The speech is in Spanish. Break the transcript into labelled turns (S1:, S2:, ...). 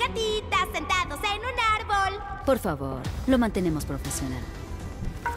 S1: gatitas sentados en un árbol.
S2: Por favor, lo mantenemos profesional.